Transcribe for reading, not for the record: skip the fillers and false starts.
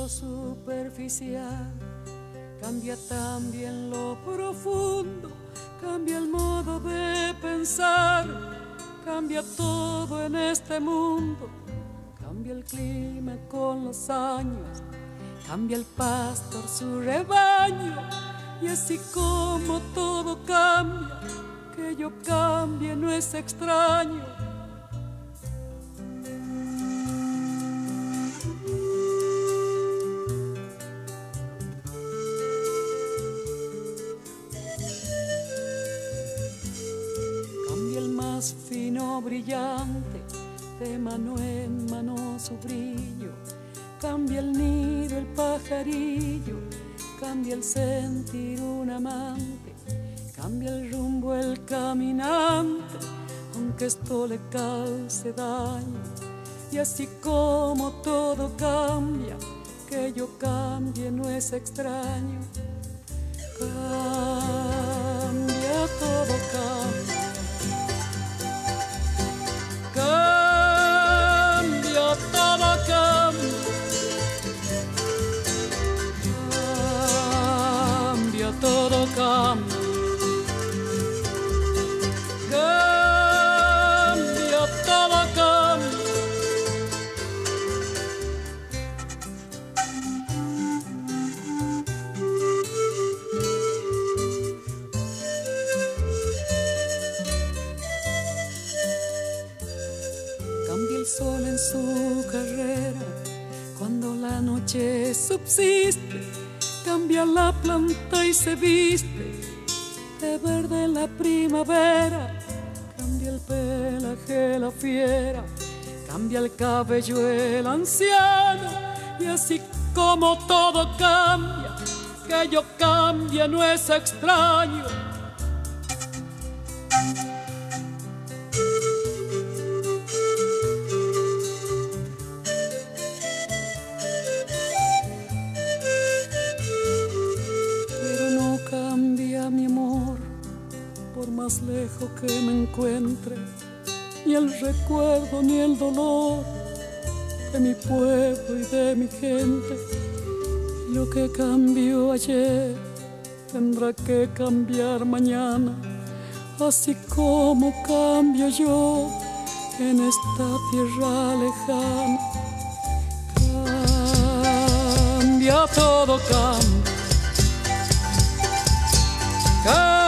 lo superficial, cambia también lo profundo, cambia el modo de pensar, cambia todo en este mundo, cambia el clima con los años, cambia el pastor su rebaño, y así como todo cambia, que yo cambie no es extraño. Cambia el más fino brillante, de mano en mano su brillo, cambia el nido el pajarillo, cambia el sentir un amante, cambia el rumbo el caminante, aunque esto le cause daño. Y así como todo cambia, que yo cambie no es extraño. Cambia, todo cambia. Cambia, todo cambia. Cambia, todo cambia. Cambia, todo cambia. Cambia el sol en su carrera, cuando la noche subsiste, cambia la planta y se viste de verde la primavera, cambia el pelaje la fiera, cambia el cabello el anciano, y así como todo cambia, que yo cambie no es extraño. Cambia mi amor, por más lejos que me encuentre, ni el recuerdo ni el dolor de mi pueblo y de mi gente. Lo que cambió ayer tendrá que cambiar mañana, así como cambio yo en esta tierra lejana. Cambia, todo cambia.